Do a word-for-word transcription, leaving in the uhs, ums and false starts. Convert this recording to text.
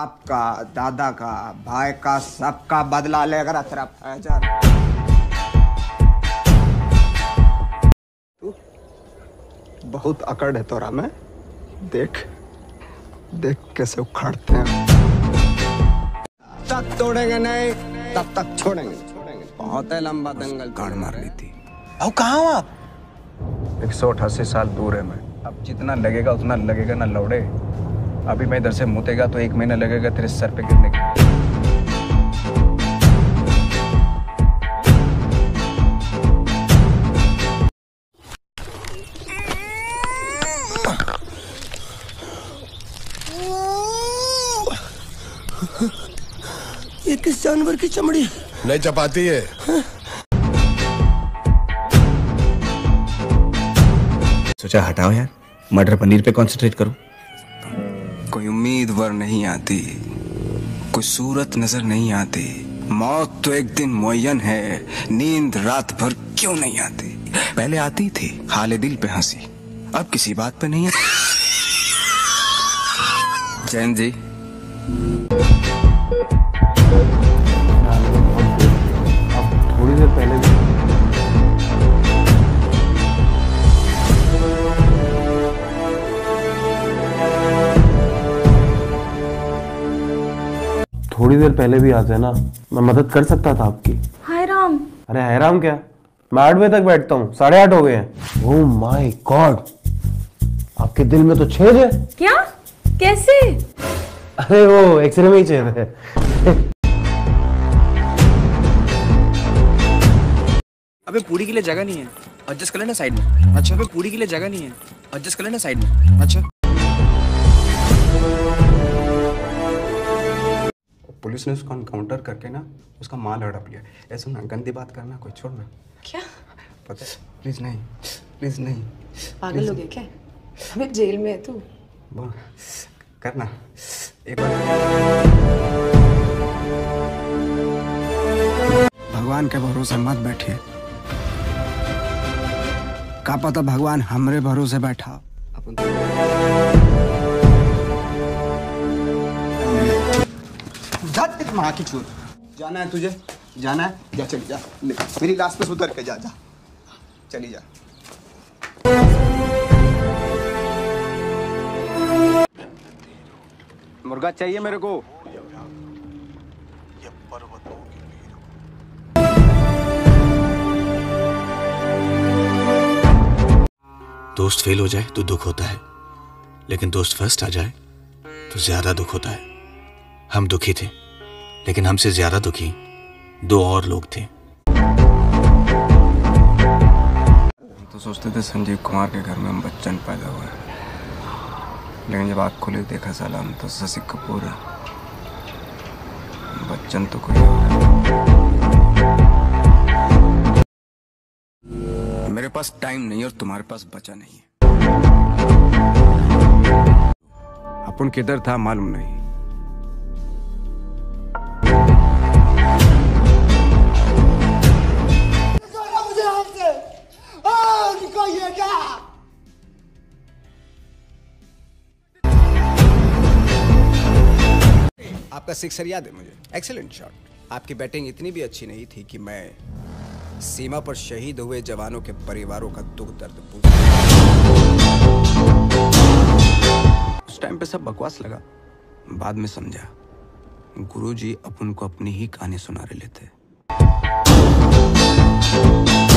बाप का, दादा का, भाई का, सबका बदला लेकर तेरा फैजर। तू बहुत अकड़ है तोरा में। देख देख कैसे उखाड़ते हैं। तब तोड़ेंगे नहीं, तब तक छोड़ेंगे छोड़ेंगे बहुत है लंबा दंगल गाड़ मार ली थी। अब कहाँ हो आप? एक सौ अठासी साल दूर है मैं। अब जितना लगेगा उतना लगेगा ना लौड़े। अभी मैं इधर से मुतेगा तो एक महीना लगेगा तेरे सर पे गिरने के। ये किस जानवर की चमड़ी? नहीं चपाती है। सोचा हटाओ यार, मटर पनीर पे कंसंट्रेट करो। कोई उम्मीदवार नहीं आती, कोई सूरत नजर नहीं आती। मौत तो एक दिन मुअय्यन है, नींद रात भर क्यों नहीं आती। पहले आती थी हाले दिल पे हंसी, अब किसी बात पे नहीं आती। जैन जी थोड़ी देर पहले भी थोड़ी देर पहले भी आते ना, मैं मदद कर सकता था आपकी। हाय राम। अरे हाय राम क्या, मैं आठ बजे तक बैठता हूँ, साढ़े आठ हो गए हैं। ओह माय गॉड, आपके दिल में तो छेद है। क्या? कैसे? अरे वो एक्सरे में ही छेद है। अबे पूरी के लिए जगह नहीं है, एडजस्ट कर लेना साइड में। अच्छा। अबे पूरी के लिए जगह नहीं है, एडजस्ट कर लेना साइड में। अच्छा। पुलिस ने उसको एनकाउंटर करके ना उसका माल हड़प लिया। ऐसा ना गंदी बात करना, कोई छोड़ना। क्या? पता है, प्लीज नहीं, प्लीज नहीं। पागल हो गया क्या? अबे जेल में है तू। वाह, करना एक बार। भगवान के भरोसे मत बैठिए, का पता भगवान हमरे भरोसे बैठा। माँ की चूर। जाना है तुझे, जाना है, जा चली जा। मेरी लाश पे उतर के जा, जा चली जा। मुर्गा चाहिए मेरे को। दोस्त फेल हो जाए तो दुख होता है, लेकिन दोस्त फर्स्ट आ जाए तो ज्यादा दुख होता है। हम दुखी थे, लेकिन हमसे ज्यादा दुखी दो और लोग थे। तो सोचते थे संजीव कुमार के घर में हम बच्चन पैदा हुआ है, लेकिन जब आँख खुली देखा साला हम तो शशि कपूर है। बच्चन तो कोई और है। मेरे पास टाइम नहीं और तुम्हारे पास बचा नहीं है। अपन किधर था मालूम नहीं। आपका सिक्सर याद है मुझे, एक्सीलेंट शॉट। आपकी बैटिंग इतनी भी अच्छी नहीं थी कि मैं सीमा पर शहीद हुए जवानों के परिवारों का दुख दर्द पूछ। उस टाइम पे सब बकवास लगा, बाद में समझा गुरुजी अपन को अपनी ही कहानी सुना रहे थे।